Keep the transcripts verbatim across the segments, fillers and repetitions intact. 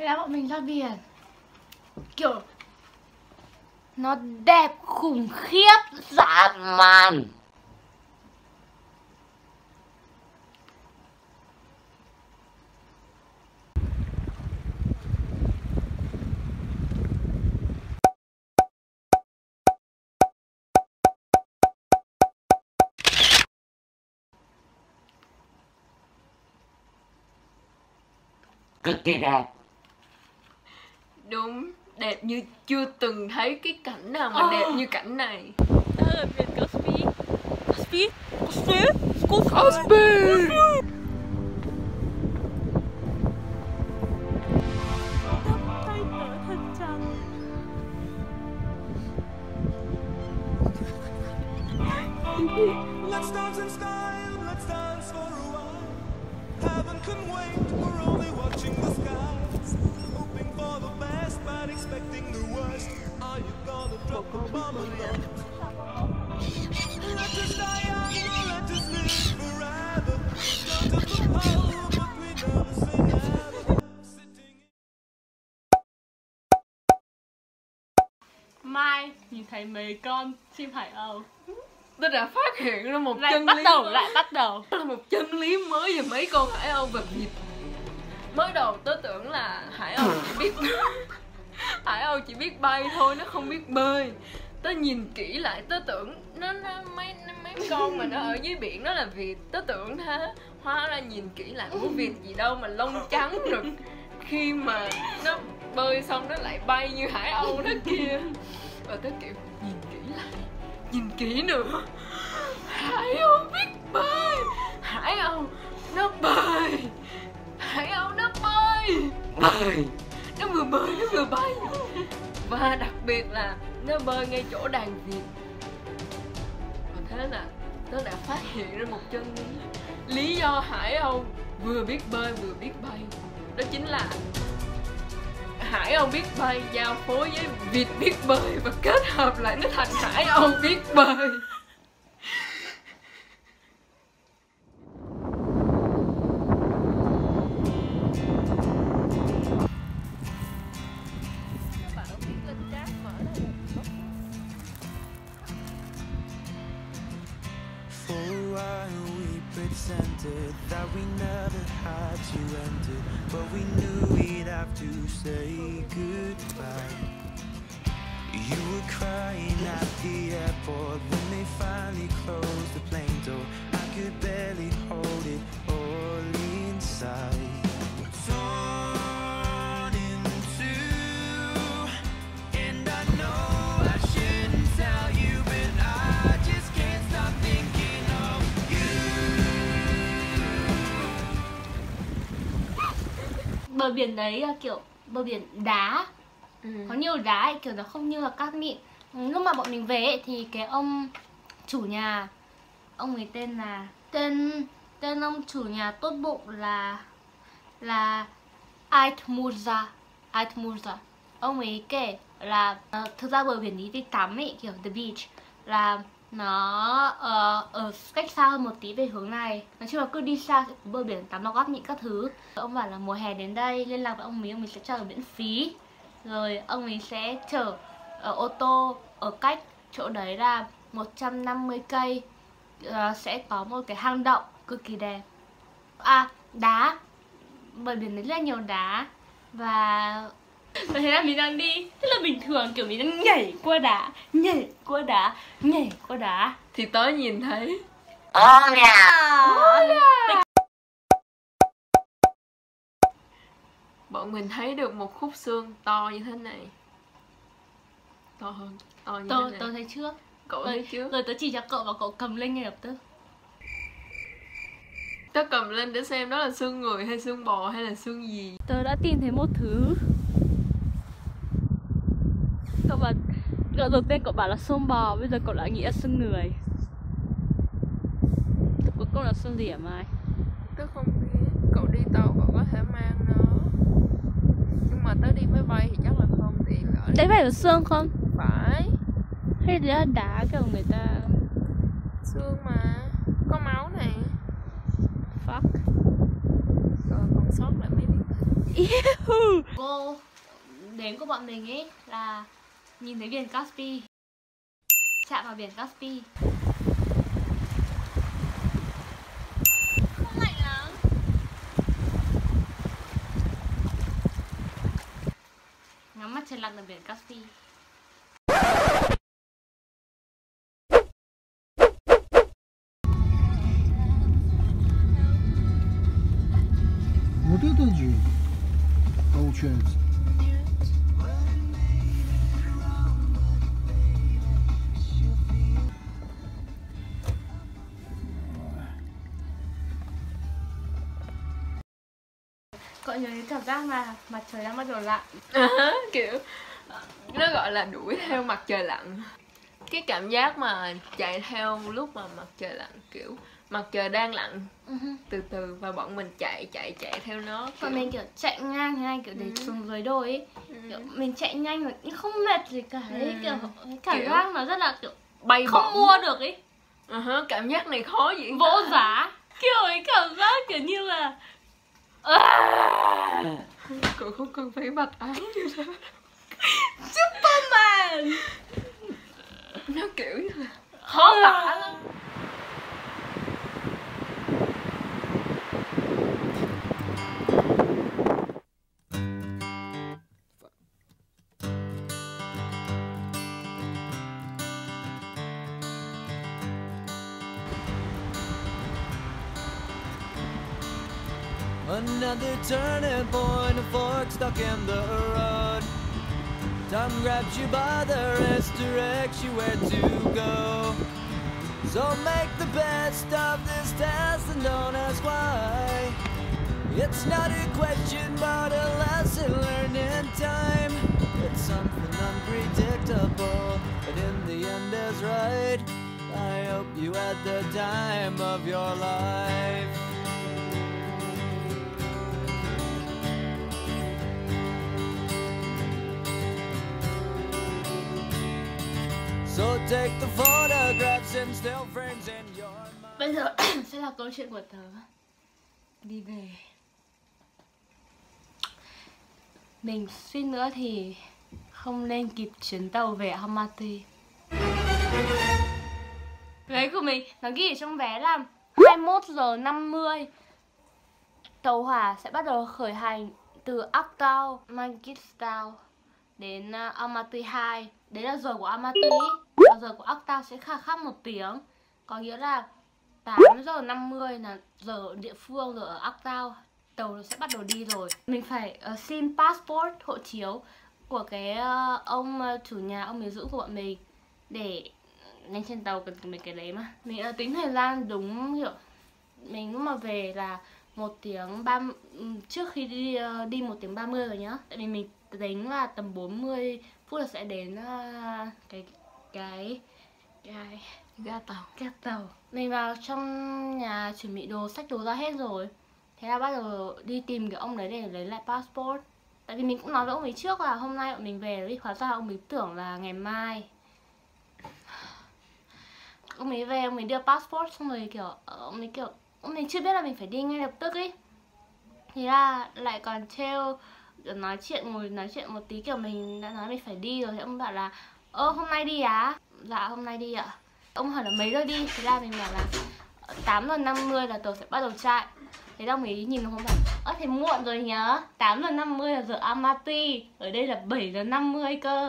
Thế là bọn mình ra biển. Kiểu nó đẹp khủng khiếp dã man. Cực kỳ đẹp. Đúng, đẹp như chưa từng thấy cái cảnh nào mà oh. đẹp như cảnh này. Đó là biển Cosby. Cosby? Cosby? Cosby! Tay tớ thật chặt. Let's dance in style, let's dance for a while. Heaven can wait, we're only watching the skies. Hoping for the best, but expecting the worst. Are you gonna drop a bomb or not? Let us die young or let us live forever. Don't have the power, but we never say never. Sitting Mai nhìn thấy mấy con chim hải âu, Tôi đã phát hiện ra một lại chân bắt lý đầu mới. lại bắt đầu Đó là một chân lý mới về mấy con hải âu và vịt. Mới đầu tớ tưởng là hải âu chỉ biết hải âu chỉ biết bay thôi, nó không biết bơi. Tớ nhìn kỹ lại tớ tưởng nó, nó mấy nó, mấy con mà nó ở dưới biển đó là vịt. Tớ tưởng thế, hóa ra nhìn kỹ lại có vịt gì đâu mà lông trắng rồi. Khi mà nó bơi xong nó lại bay như hải âu đó kia. Và tớ kiểu nhìn kỹ lại, nhìn kỹ nữa, hải âu biết bơi, hải âu nó bơi, hải âu nó bơi Bơi. nó vừa bơi nó vừa bay, và đặc biệt là nó bơi ngay chỗ đàn vịt. Và thế là tớ đã phát hiện ra một chân lý. Lý do hải âu vừa biết bơi vừa biết bay đó chính là hải âu biết bay giao phối với vịt biết bơi và kết hợp lại nó thành hải âu biết bơi. For a while we pretended that we never had to end it, but we knew we'd have to say goodbye. You were crying at the airport when they finally closed the plane door. I could barely hold it all inside. Torn in two, and I know I shouldn't tell you, but I just can't stop thinking of Bờ biển đấy là kiểu bờ biển đá. Ừ. Có nhiều đá ấy, kiểu nó không như là cát mịn. Lúc mà bọn mình về ấy, thì cái ông chủ nhà, ông ấy tên là tên tên ông chủ nhà tốt bụng là là Ait Murza. Ait Murza. Ông ấy kể là uh, thực ra bờ biển ý đi tắm ấy, kiểu the beach là nó uh, ở cách xa hơn một tí về hướng này. Nói chung là cứ đi xa sẽ có bờ biển tắm nó gót nhịn các thứ. Ông bảo là mùa hè đến đây liên lạc với ông ấy, ông ấy sẽ cho ở miễn phí. Rồi ông ấy sẽ chở ở ô tô ở cách chỗ đấy là một trăm năm mươi cây. uh, Sẽ có một cái hang động cực kỳ đẹp. À, đá. Bờ biển đấy rất là nhiều đá. Và và thế là mình đang đi rất là bình thường, kiểu mình đang nhảy qua đá, nhảy qua đá, nhảy qua đá. Thì tớ nhìn thấy Oh yeah. Oh yeah. bọn mình thấy được một khúc xương to như thế này, to hơn, to như Tôi, thế này. tôi thấy trước. Cậu Rồi, thấy trước. rồi tớ chỉ cho cậu và cậu cầm lên ngay lập tức. Tớ cầm lên để xem đó là xương người hay xương bò hay là xương gì. Tớ đã tìm thấy một thứ. Cậu bảo, cậu đầu tiên cậu bảo là xương bò, bây giờ cậu lại nghĩ là xương người. Cuối cùng là xương gì hả Mai? Tớ không biết, cậu đi tàu cậu có thể mang nó. Nhưng mà tớ đi máy bay thì chắc là không tiện ở Đấy phải là xương không? Phải. Hay là đá kiểu người ta Xương mà, có máu này. fuck. Rồi còn sót lại mấy miếng thịt. Cô đến của bọn mình ấy là nhìn thấy biển Caspi, chạm vào biển Caspi. Không lạnh lắm. Ngắm mặt trời lặn ở biển Caspi. Вот это же получается. Cậu nhớ cái cảm giác mà mặt trời đang bắt đầu lặn. À, kiểu nó gọi là đuổi theo mặt trời lặn. Cái cảm giác mà chạy theo lúc mà mặt trời lặn, kiểu mặt trời đang lặn uh-huh. từ từ và bọn mình chạy chạy chạy theo nó. Kiểu... Bọn mình kiểu chạy ngang thế này, kiểu để uh-huh. xuống dưới đồi ấy. Uh-huh. Kiểu mình chạy nhanh mà nhưng không mệt gì cả ấy. Uh-huh. Kiểu cái cảm kiểu... giác nó rất là kiểu bay không bổng. Mua được ấy. Uh-huh. Cảm giác này khó diễn vô giá. Kiểu ấy cảm giác kiểu như là à... cậu không cần phải bạch áo như thế. Superman. Nó kiểu như là khó tả lắm. Another turning point, a fork stuck in the road. Time grabs you by the wrist, directs you where to go. So make the best of this test and don't ask why. It's not a question but a lesson learned in time. It's something unpredictable, but in the end is right. I hope you had the time of your life. So take the photographs and still frames in your mind. Bây giờ sẽ là câu chuyện của tớ đi về. Mình suýt nữa thì không lên kịp chuyến tàu về Almaty. Vé của mình nó ghi ở trong vé là hai mươi mốt giờ năm mươi. Tàu hỏa sẽ bắt đầu khởi hành từ Uptown, Mangistau đến Almaty hai. Đấy là giờ của Almaty. Và giờ của Uptown sẽ khác khác một tiếng. Có nghĩa là tám giờ năm mươi là giờ ở địa phương, rồi ở Uptown tàu sẽ bắt đầu đi rồi. Mình phải uh, xin passport, hộ chiếu của cái uh, ông uh, chủ nhà, ông người giữ của bọn mình để lên trên tàu cần mấy cái đấy mà. Mình uh, tính thời gian đúng hiểu. Mình lúc mà về là một tiếng ba trước khi đi uh, đi một tiếng ba mươi rồi nhá. Tại vì mình tính là tầm bốn mươi phút là sẽ đến uh, cái cái cái ga tàu. Ga tàu. Mình vào trong nhà chuẩn bị đồ, xách đồ ra hết rồi. Thế là bắt đầu đi tìm cái ông đấy để lấy lại passport. Tại vì mình cũng nói với ông ấy trước là hôm nay bọn mình về đi, hóa ra ông ấy tưởng là ngày mai. Ông ấy về, ông ấy đưa passport xong rồi kiểu ông ấy kiểu ông ấy chưa biết là mình phải đi ngay lập tức ấy. Thế là lại còn trêu nói chuyện, ngồi nói chuyện một tí, kiểu mình đã nói mình phải đi rồi. Thì ông bảo là ơ hôm nay đi á? Dạ hôm nay đi ạ. Ông hỏi là mấy giờ đi? Thế là mình bảo là tám giờ năm mươi là tàu sẽ bắt đầu chạy. Thế ông ấy nhìn không bảo ơ thế muộn rồi nhá, tám giờ năm mươi là giờ Almaty, ở đây là bảy giờ năm mươi cơ.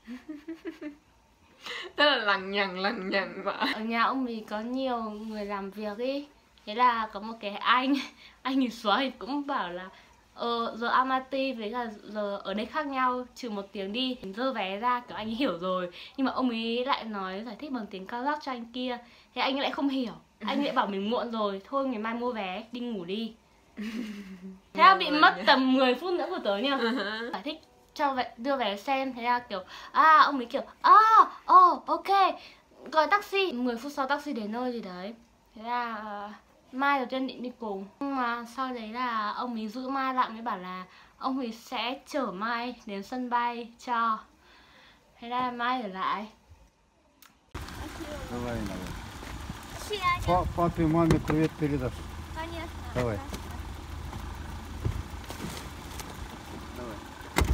Tức là lằng nhằng lằng nhằng mà. Ở nhà ông ấy có nhiều người làm việc ý. Thế là có một cái anh anh ấy xóa thì cũng bảo là Ờ, giờ Almaty với cả giờ ở đây khác nhau, trừ một tiếng đi. Dơ vé ra, kiểu anh ấy hiểu rồi. Nhưng mà ông ấy lại nói giải thích bằng tiếng Kazakh cho anh kia. Thế anh ấy lại không hiểu. Anh ấy lại bảo mình muộn rồi, thôi ngày mai mua vé, đi ngủ đi. Thế là bị mất tầm mười phút nữa của tớ nha. Giải thích cho vé, đưa vé xem. Thế là kiểu, à ông ấy kiểu, à, oh, ok, gọi taxi. mười phút sau taxi đến nơi gì đấy. Thế là uh, Mai đầu tiên định đi cùng. Nhưng mà sau đấy là ông ấy giữ Mai lại, mới bảo là ông ấy sẽ chở Mai đến sân bay cho. Thế là Mai ở lại. Давай, давай. Папе, маме привет передашь. Конечно. Давай.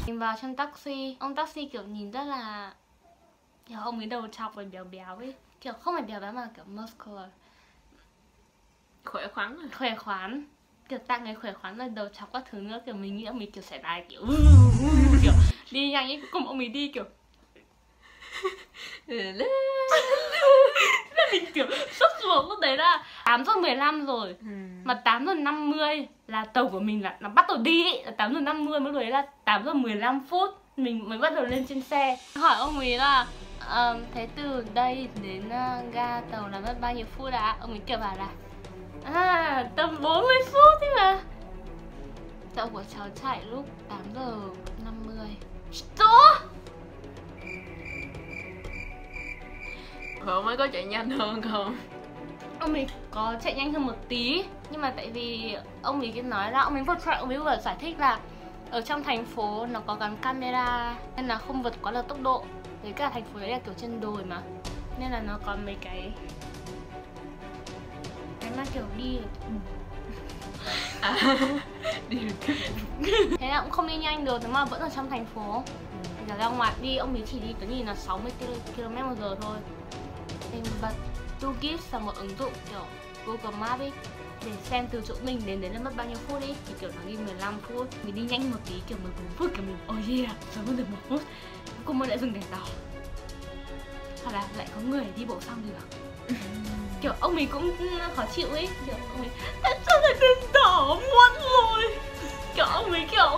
Mình vào trong taxi, ông taxi kiểu nhìn rất là kiểu ông ấy đầu trọc và béo béo ấy, kiểu không phải béo béo mà kiểu muscular, khỏe khoắn à. khỏe khoắn, kiểu tặng người khỏe khoắn là đầu trọc các thứ nữa, kiểu mình nghĩ ông ấy kiểu sẽ đài kiểu kiểu đi nhanh ấy, cùng ông ấy đi kiểu mình kiểu sốt ruột lúc đấy là tám giờ mười lăm rồi, ừ. Mà tám giờ năm mươi là tàu của mình là nó bắt đầu đi ấy, là tám giờ năm mươi, mới đấy là tám giờ mười lăm phút mình mới bắt đầu lên trên xe. Hỏi ông ấy là uh, thế từ đây đến uh, ga tàu là mất bao nhiêu phút ạ? Ông ấy kiểu bảo là à, tầm bốn mươi phút thế mà. Tàu của cháu chạy lúc tám giờ năm mươi. Stop! Ông ấy có chạy nhanh hơn không? Ông ấy có chạy nhanh hơn một tí, nhưng mà tại vì ông ấy cứ nói là ông ấy vượt chạy, ông ấy vừa giải thích là ở trong thành phố nó có gắn camera nên là không vượt quá là tốc độ. Với cả thành phố đấy là kiểu trên đồi mà, nên là nó có mấy cái cái mà kiểu đi à, đi được. Thế là cũng không đi nhanh được, thế mà vẫn ở trong thành phố. Giờ ra ngoài đi, ông ấy chỉ đi tới nhìn là sáu mươi ki lô mét một giờ thôi. Mình bật Tugis là một ứng dụng kiểu Google Maps ấy, để xem từ chỗ mình đến đến là mất bao nhiêu phút ấy. Thì kiểu nó ghi mười lăm phút, mình đi nhanh một tí kiểu mười bốn phút, kiểu mình oh yeah, sớm hơn được một phút. Cuối cùng mới lại dừng đèn đỏ, hoặc là lại có người đi bộ xong được. Kiểu ông ấy cũng khó chịu ấy, kiểu ông ấy tại sao lại đèn đỏ muộn rồi, kiểu ông ấy kiểu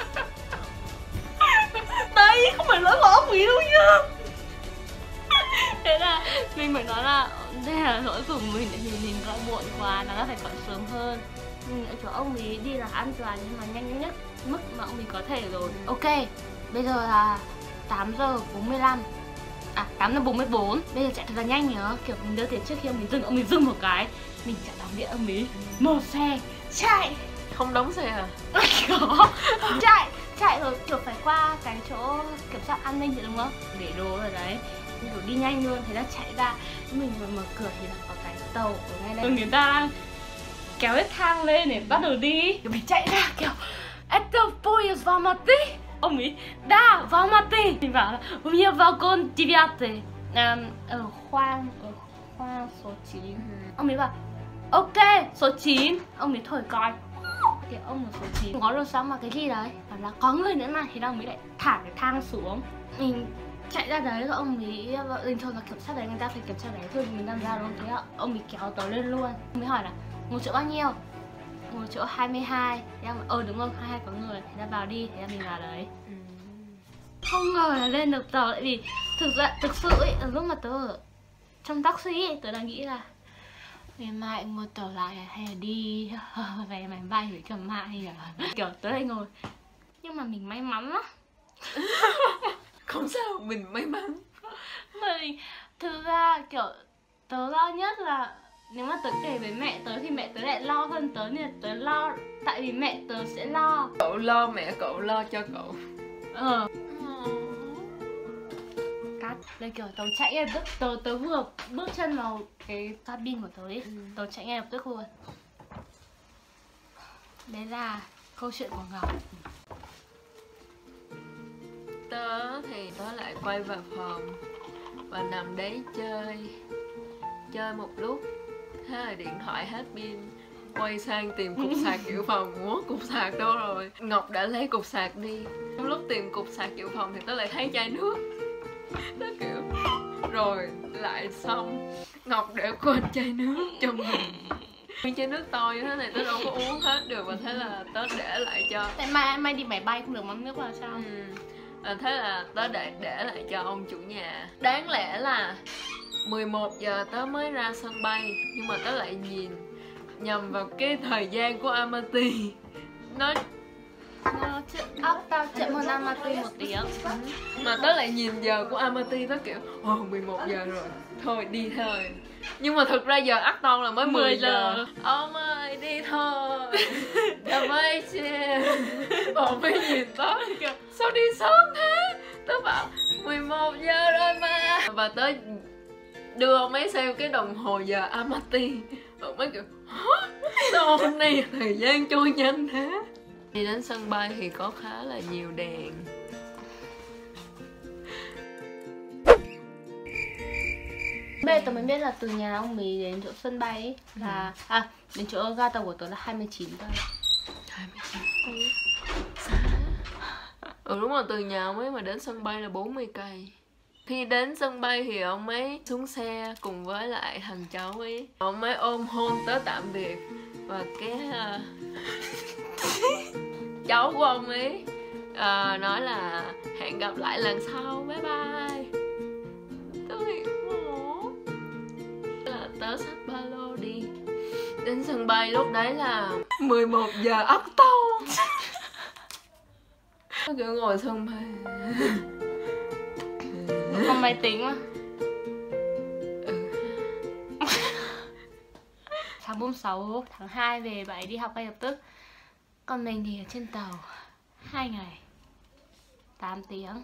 đây không phải lỗi của ông ấy đâu nhá. Thế là mình mới nói là đây là lỗi của mình, tại vì mình gọi muộn quá, nó là phải gọi sớm hơn. Mình ở chỗ ông ấy đi là an toàn nhưng mà nhanh nhất mức mà ông ấy có thể rồi. Ok, bây giờ là tám giờ bốn mươi lăm, à tám giờ bốn mươi bốn. Bây giờ chạy thật là nhanh nhớ, kiểu mình đưa tiền trước khi ông ấy dừng, ông ấy dừng một cái mình chạy đóng điện ông ấy một xe chạy. Không đóng xe à? Có chạy chạy rồi, kiểu phải qua cái chỗ kiểm soát an ninh đúng không, để đồ ở đấy, kiểu đi nhanh luôn. Thế là chạy ra, mình vừa mở cửa thì là có cái tàu ở ngay đây, người ta đang kéo cái thang lên để bắt đầu đi, kiểu mình chạy ra kiểu это поезд в Алматы. Ông ấy да в Алматы, mình bảo là у меня вагон девятый, ở khoang ở khoang số chín. Ông ấy bảo ok số chín, ông ấy thổi còi thì ông ở số chín có được xong mà cái gì đấy bảo là có người nữa này, thì ông ấy lại thả cái thang xuống. Mình chạy ra đấy rồi ông ấy bình thường là kiểm soát đấy người ta phải kiểm tra đấy thôi, mình đang ra đúng không, thế là ông ấy kéo tớ lên luôn. Ông ấy hỏi là ngồi chỗ bao nhiêu, ngồi chỗ hai mươi hai. Thế là ờ đúng không, hai mươi hai có người, thế là vào đi, thế là mình vào đấy. Ừ. Không ngờ là lên được tàu, tại vì thực ra thực sự ấy, lúc mà tớ ở trong taxi ấy, tớ đang nghĩ là ngày mai mua tàu lại hay là đi về máy bay với cả mai hay là kiểu tớ lại ngồi. Nhưng mà mình may mắn lắm. Không sao, mình may mắn. Mình thực ra kiểu tớ lo nhất là nếu mà tớ kể với mẹ tớ thì mẹ tớ lại lo hơn tớ, nên là tớ lo tại vì mẹ tớ sẽ lo. Cậu lo mẹ cậu lo cho cậu. Ờ cắt đây, kiểu tớ chạy ngay lập tức, tớ tớ vừa bước chân vào cái cabin của tớ ấy, ừ. Tớ chạy ngay lập tức luôn. Đấy là câu chuyện của Ngọc. Tớ thì tớ lại quay vào phòng và nằm đấy chơi chơi một lúc, thế là điện thoại hết pin, quay sang tìm cục sạc dự phòng. Ủa cục sạc đâu rồi? Ngọc đã lấy cục sạc đi. Trong lúc tìm cục sạc dự phòng thì tớ lại thấy chai nước. Tớ kiểu rồi lại xong, Ngọc để quên chai nước trong mình. Nguyên chai nước to như thế này tớ đâu có uống hết được, và thế là tớ để lại cho. Tại mai mai đi máy bay không được mắm nước vào sao? Ừ. À, thế là tớ để để lại cho ông chủ nhà. Đáng lẽ là mười một giờ tớ mới ra sân bay, nhưng mà tớ lại nhìn nhầm vào cái thời gian của Almaty. Nó nó ốc tao chậm hơn Almaty một tiếng. Mà tớ lại nhìn giờ của Almaty, tớ kiểu ồ oh, mười một giờ rồi, thôi đi thôi. Nhưng mà thực ra giờ Acton là mới mười giờ. Ông ơi đi thôi. Giờ mới xe. Bọn mới nhìn tớ kiểu sao đi sớm thế. Tớ bảo mười một giờ rồi mà. Và tớ đưa ông ấy xem cái đồng hồ giờ Almaty. Ông ấy kiểu hả? Sao hôm nay thời gian trôi nhanh thế. Đi đến sân bay thì có khá là nhiều đèn. Bây giờ tớ mới biết là từ nhà ông Mì đến chỗ sân bay ấy là ừ. À đến chỗ ga tàu của tớ là hai mươi chín cây. hai mươi chín cây xa. Ừ đúng rồi, từ nhà ông ấy mà đến sân bay là bốn mươi cây. Khi đến sân bay thì ông ấy xuống xe cùng với lại thằng cháu ấy. Ông ấy ôm hôn tớ tạm biệt. Và cái uh, cháu của ông ấy uh, nói là hẹn gặp lại lần sau, bye bye. Tôi ủa là tớ xách ba lô đi đến sân bay, lúc đấy là mười một giờ ấp tàu. Nó kiểu ngồi sân bay Không máy tính mà. Ừ. Sáng hôm sáu tháng hai về bạn ấy đi học ngay lập tức. Còn mình thì ở trên tàu hai ngày tám tiếng.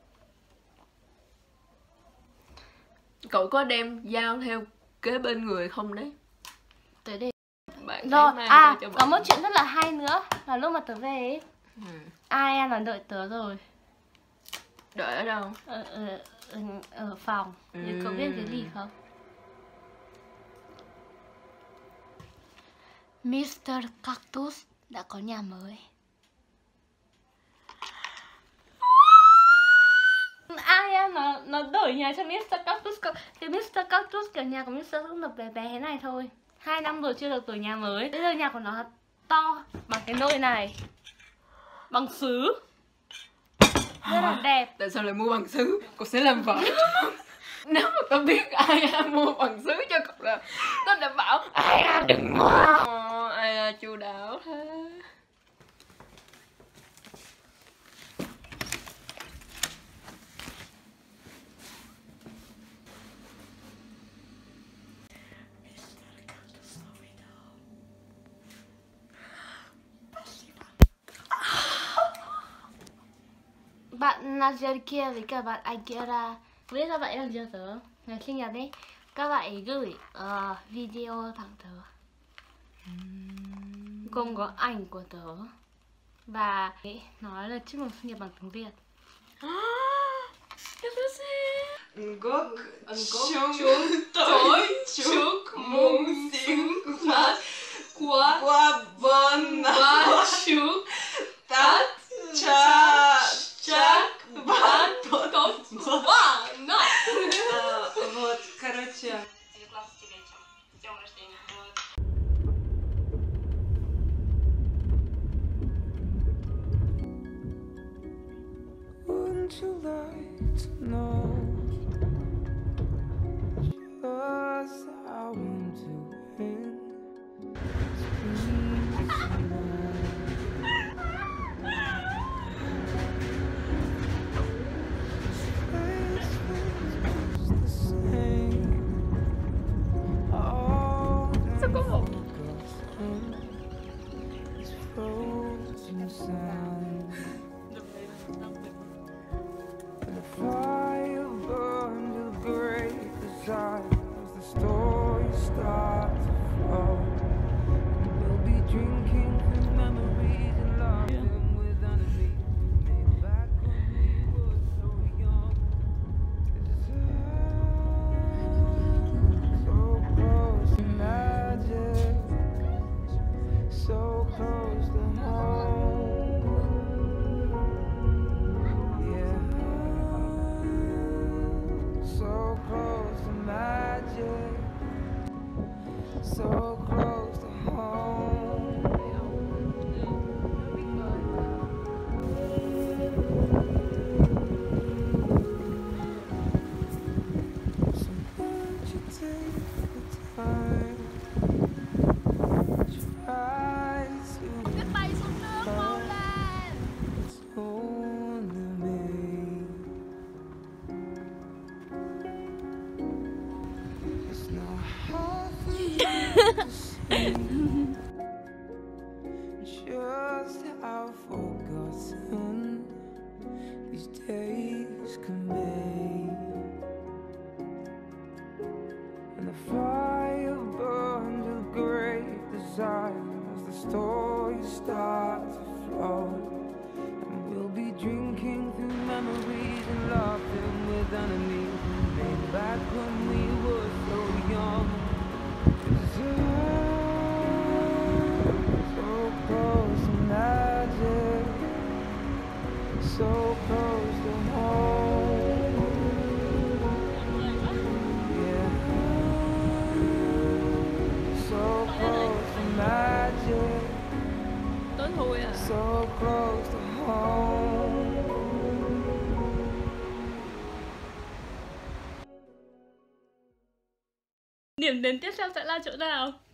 Cậu có đem dao theo kế bên người không đấy? Tới đây Bạn rồi, mang à cho, cho có một chuyện rất là hay nữa là lúc mà tớ về ấy, ừ. ai em là đợi tớ rồi. Đợi ở đâu? Ở, ở, ở, ở phòng. Ừ. Cậu biết cái gì không? mít tơ Cactus đã có nhà mới. Ai em nó, nó đổi nhà cho mít tơ Cactus. Cái mít tơ Cactus kiểu nhà của mít tơ cũng được bé bé thế này thôi. Hai năm rồi chưa được đổi nhà mới. Bây giờ nhà của nó to bằng cái nồi này, bằng sứ, rất là đẹp. Tại sao lại mua bằng sứ? Cô sẽ làm vợ. Nếu mà tao biết ai em mua bằng sứ cho cậu là tao đã bảo ai em đừng mua. Ồ, ai là chu đáo thế. Bạn Nadia kia với cả bạn anh kia ra biết sao vậy làm cho tớ ngày sinh nhật ấy, các bạn ấy gửi uh, video tặng tớ gồm có ảnh của tớ và ấy nói là chúc mừng sinh nhật bằng tiếng Việt. Ngốc chúng tôi chúc mừng sinh nhật qua qua vân và chúc tất cả chắc bạn tốt vâng no. Вот, короче. девятнадцатилетием. С днем рождения. Wouldn't you like to know just how I'm doing? So close to home. So won't you take the time? Try to Biết bay xuống nước mau lên. it's only me. It's not hard for you to see just how forgotten these days can be. And the fire burns with great desire as the story starts to flow. And we'll be drinking through memories and laughing with enemies we made back when we were điểm đến tiếp theo sẽ là chỗ nào?